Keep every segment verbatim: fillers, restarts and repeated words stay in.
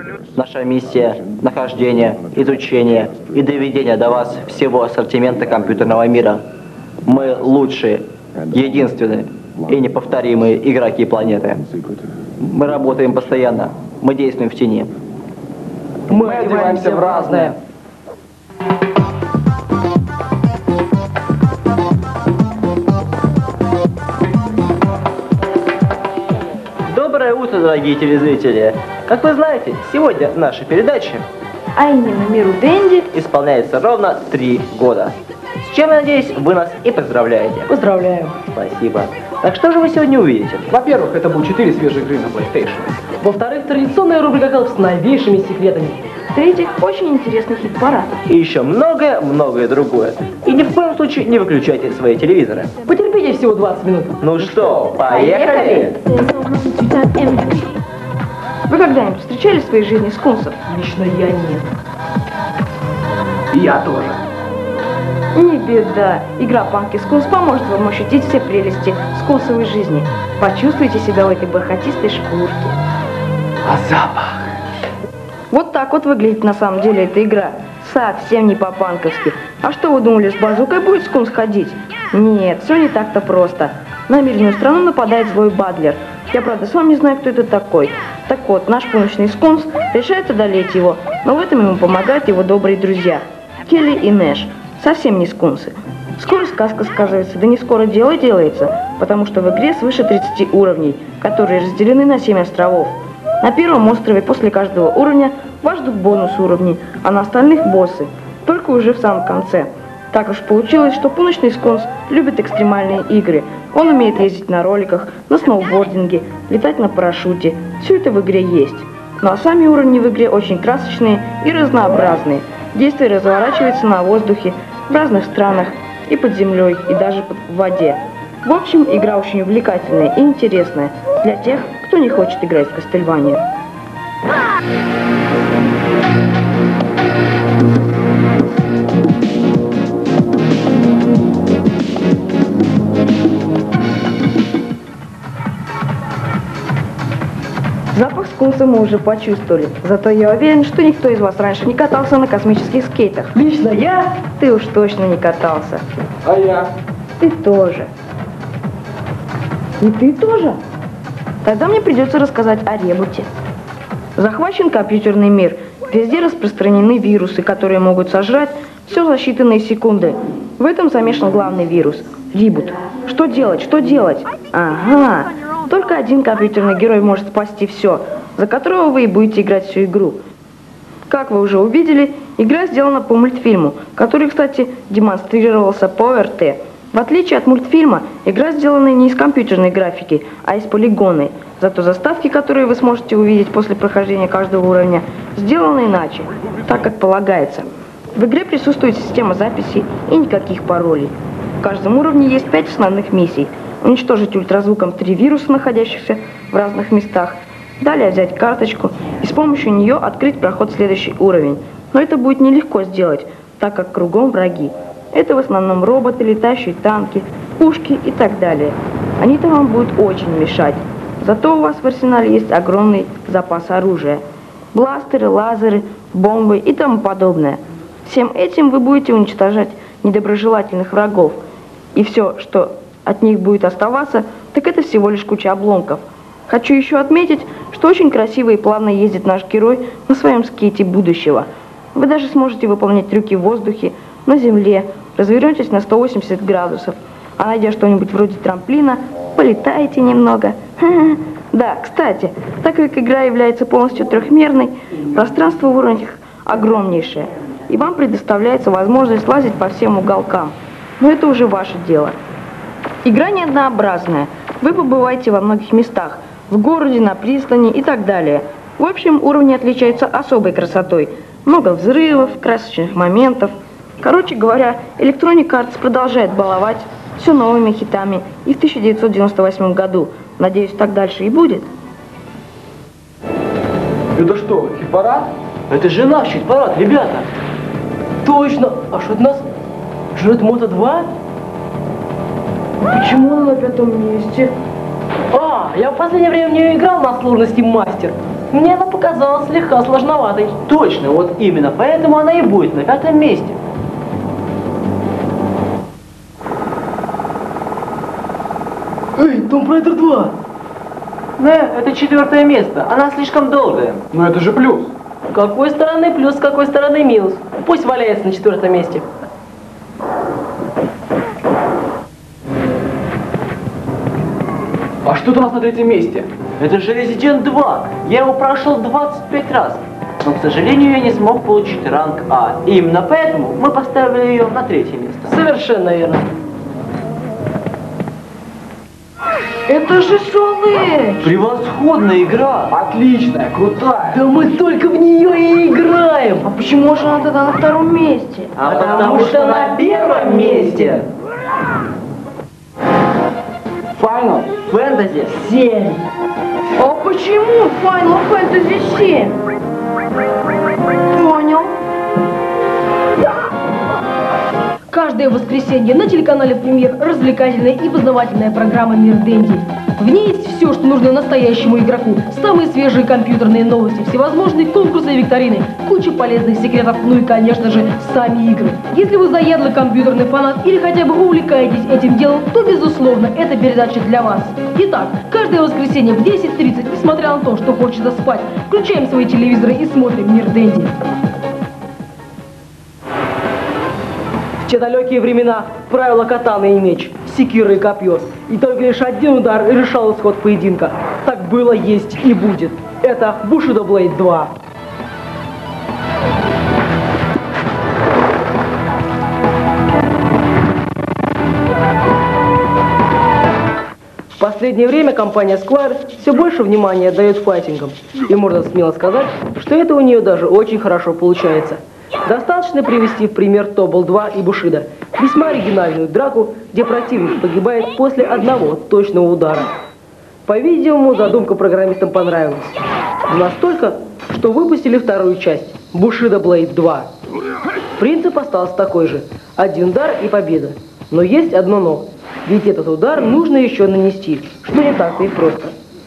Наша миссия – нахождение, изучение и доведение до вас всего ассортимента компьютерного мира. Мы лучшие, единственные и неповторимые игроки планеты. Мы работаем постоянно, мы действуем в тени. Мы одеваемся в разное. Доброе утро, дорогие телезрители! Как вы знаете, сегодня нашей передаче, а именно «Миру Дэнди», исполняется ровно три года. С чем, я надеюсь, вы нас и поздравляете. Поздравляем. Спасибо. Так что же вы сегодня увидите? Во-первых, это будет четыре свежие игры на PlayStation. Во-вторых, традиционная рубрика «Help» с новейшими секретами. В-третьих, очень интересный хит-парад. И еще многое-многое другое. И ни в коем случае не выключайте свои телевизоры. Потерпите всего двадцать минут. Ну что, поехали? Вы когда-нибудь встречали в своей жизни скунсов? Лично я нет. И я тоже. Не беда. Игра Панки Скунс поможет вам ощутить все прелести скунсовой жизни. Почувствуйте себя в этой бархатистой шкурке. А запах? Вот так вот выглядит на самом деле эта игра. Совсем не по-панковски. А что вы думали, с базукой будет скунс ходить? Нет, все не так-то просто. На мирную страну нападает злой Бадлер. Я, правда, сам не знаю, кто это такой. Так вот, наш помощный скунс решает одолеть его, но в этом ему помогают его добрые друзья Келли и Нэш. Совсем не скунсы. Скоро сказка сказывается, да не скоро дело делается, потому что в игре свыше тридцати уровней, которые разделены на семь островов. На первом острове после каждого уровня вас ждут бонус уровней, а на остальных боссы, только уже в самом конце. Так уж получилось, что полночный скунс любит экстремальные игры. Он умеет ездить на роликах, на сноубординге, летать на парашюте. Все это в игре есть. Ну а сами уровни в игре очень красочные и разнообразные. Действие разворачивается на воздухе, в разных странах, и под землей, и даже под в воде. В общем, игра очень увлекательная и интересная для тех, кто не хочет играть в Castlevania. Запах скунса мы уже почувствовали, зато я уверен, что никто из вас раньше не катался на космических скейтах. Лично я? Ты уж точно не катался. А я? Ты тоже. И ты тоже? Тогда мне придется рассказать о ребуте. Захвачен компьютерный мир. Везде распространены вирусы, которые могут сожрать все за считанные секунды. В этом замешан главный вирус – ребут. Что делать? Что делать? Ага. Только один компьютерный герой может спасти все, за которого вы и будете играть всю игру. Как вы уже увидели, игра сделана по мультфильму, который, кстати, демонстрировался по эр тэ. В отличие от мультфильма, игра сделана не из компьютерной графики, а из полигонной. Зато заставки, которые вы сможете увидеть после прохождения каждого уровня, сделаны иначе, так как полагается. В игре присутствует система записи и никаких паролей. В каждом уровне есть пять основных миссий. Уничтожить ультразвуком три вируса, находящихся в разных местах. Далее взять карточку и с помощью нее открыть проход в следующий уровень. Но это будет нелегко сделать, так как кругом враги. Это в основном роботы, летающие танки, пушки и так далее. Они-то вам будут очень мешать. Зато у вас в арсенале есть огромный запас оружия. Бластеры, лазеры, бомбы и тому подобное. Всем этим вы будете уничтожать недоброжелательных врагов. И все, что от них будет оставаться, так это всего лишь куча обломков. Хочу еще отметить, что очень красиво и плавно ездит наш герой на своем скейте будущего. Вы даже сможете выполнять трюки в воздухе, на земле, развернетесь на сто восемьдесят градусов, а найдя что-нибудь вроде трамплина, полетаете немного. Да, кстати, так как игра является полностью трехмерной, пространство в уровнях огромнейшее, и вам предоставляется возможность лазить по всем уголкам. Но это уже ваше дело. Игра не однообразная. Вы побываете во многих местах, в городе, на пристани и так далее. В общем, уровни отличаются особой красотой. Много взрывов, красочных моментов. Короче говоря, Electronic Arts продолжает баловать все новыми хитами и в тысяча девятьсот девяносто восьмом году. Надеюсь, так дальше и будет. Это что, хит-парад? Это же наш хит-парад, ребята! Точно! А что это нас жрет Мото два? Почему он на пятом месте? А, я в последнее время в нее играл на сложности мастер. Мне она показалась слегка сложноватой. Точно, вот именно поэтому она и будет на пятом месте. Эй, Tomb Raider два! Не, это четвертое место, она слишком долгая. Но это же плюс. С какой стороны плюс, с какой стороны минус? Пусть валяется на четвертом месте. А что-то у нас на третьем месте? Это же Resident два. Я его прошел двадцать пять раз. Но, к сожалению, я не смог получить ранг А. И именно поэтому мы поставили ее на третье место. Совершенно верно. Это же Солэч! Превосходная игра! Отличная, крутая. Да мы только в нее и играем. А почему же она тогда на втором месте? А потому что на первом месте Final Fantasy семь. А почему Final Fantasy семь? Понял. Каждое воскресенье на телеканале «Премьер» развлекательная и познавательная программа «Мир Дэнди». В ней есть все, что нужно настоящему игроку. Самые свежие компьютерные новости, всевозможные конкурсы и викторины, куча полезных секретов, ну и, конечно же, сами игры. Если вы заядлый компьютерный фанат или хотя бы увлекаетесь этим делом, то, безусловно, эта передача для вас. Итак, каждое воскресенье в десять тридцать, несмотря на то, что хочется спать, включаем свои телевизоры и смотрим «Мир Дэнди». В те далекие времена правила катана и меч, секира и копье. И только лишь один удар решал исход поединка. Так было, есть и будет. Это Bushido Blade два. В последнее время компания Square все больше внимания дает файтингам. И можно смело сказать, что это у нее даже очень хорошо получается. Достаточно привести в пример Тобл два и Бушидо, весьма оригинальную драку, где противник погибает после одного точного удара. По-видимому, задумка программистам понравилась. Настолько, что выпустили вторую часть, Bushido Blade два. Принцип остался такой же, один удар и победа. Но есть одно но, ведь этот удар нужно еще нанести, что не так-то и просто.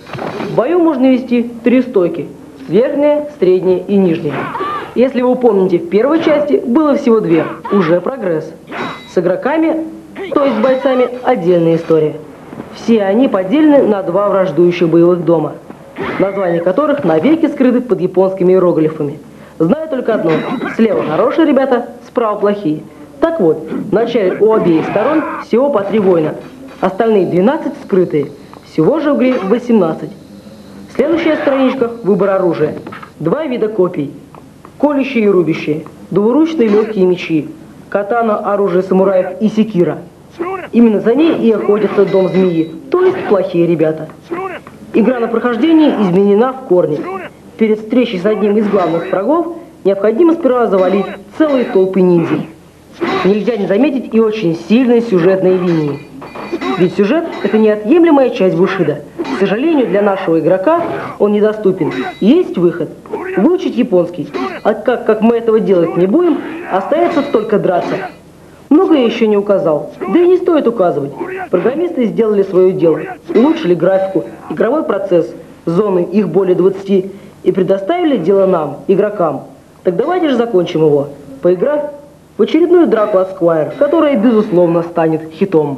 В бою можно вести три стойки, верхняя, средняя и нижняя. Если вы помните, в первой части было всего две, уже прогресс. С игроками, то есть бойцами, отдельная история. Все они поделены на два враждующих боевых дома, названия которых навеки скрыты под японскими иероглифами. Знаю только одно, слева хорошие ребята, справа плохие. Так вот, вначале у обеих сторон всего по три воина, остальные двенадцать скрытые, всего же в игре восемнадцать. Следующая страничка – выбор оружия. Два вида копий. Колющие и рубящие, двуручные легкие мечи, катана, оружие самураев и секира. Именно за ней и охотится Дом Змеи, то есть плохие ребята. Игра на прохождение изменена в корне. Перед встречей с одним из главных врагов необходимо сперва завалить целые толпы ниндзя. Нельзя не заметить и очень сильные сюжетные линии. Ведь сюжет – это неотъемлемая часть Бушидо. К сожалению, для нашего игрока он недоступен. Есть выход – выучить японский. А как, как мы этого делать не будем, остается только драться. Много я еще не указал, да и не стоит указывать. Программисты сделали свое дело, улучшили графику, игровой процесс, зоны, их более двадцати, и предоставили дело нам, игрокам. Так давайте же закончим его, поиграв в очередную драку от Square, которая, безусловно, станет хитом.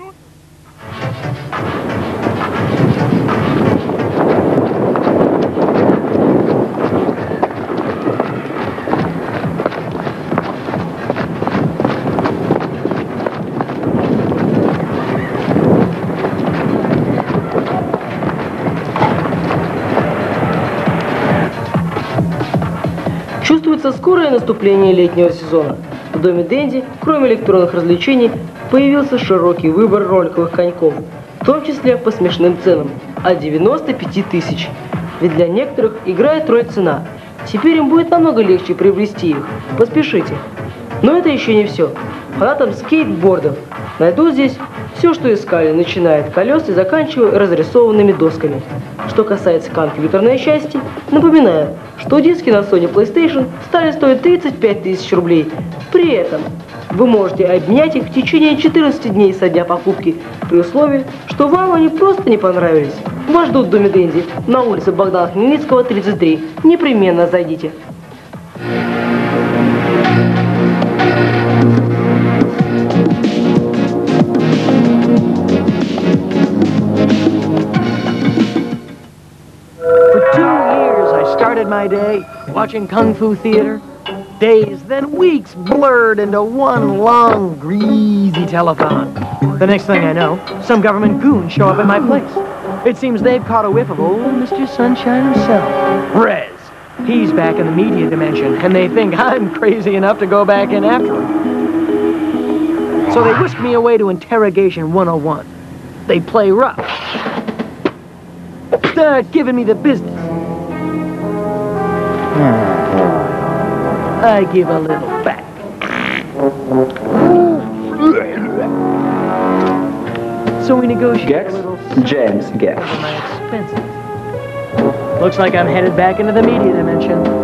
Чувствуется скорое наступление летнего сезона. В доме Дэнди, кроме электронных развлечений, появился широкий выбор роликовых коньков, в том числе по смешным ценам – от девяноста пяти тысяч. Ведь для некоторых играет роль цена. Теперь им будет намного легче приобрести их. Поспешите. Но это еще не все. Фанатам скейтбордов найдут здесь все, что искали, начиная от колес и заканчивая разрисованными досками. Что касается компьютерной части, напоминаю, что диски на Sony PlayStation стали стоить тридцать пять тысяч рублей. При этом Вы можете обменять их в течение четырнадцати дней со дня покупки, при условии, что вам они просто не понравились. Вас ждут в доме Дэнди на улице Богдана Хмельницкого, тридцать три. Непременно зайдите. For two years, I started my day watching Kung Fu theater. Days, then weeks blurred into one long, greasy telethon. The next thing I know, some government goons show up at my place. It seems they've caught a whiff of old Mister Sunshine himself. Rez. He's back in the media dimension, and they think I'm crazy enough to go back in after him. So they whisked me away to Interrogation one oh one. They play rough. Start giving me the business. I give a little back. So we negotiate Gex? a little James Gex. over my expenses. Looks like I'm headed back into the media dimension.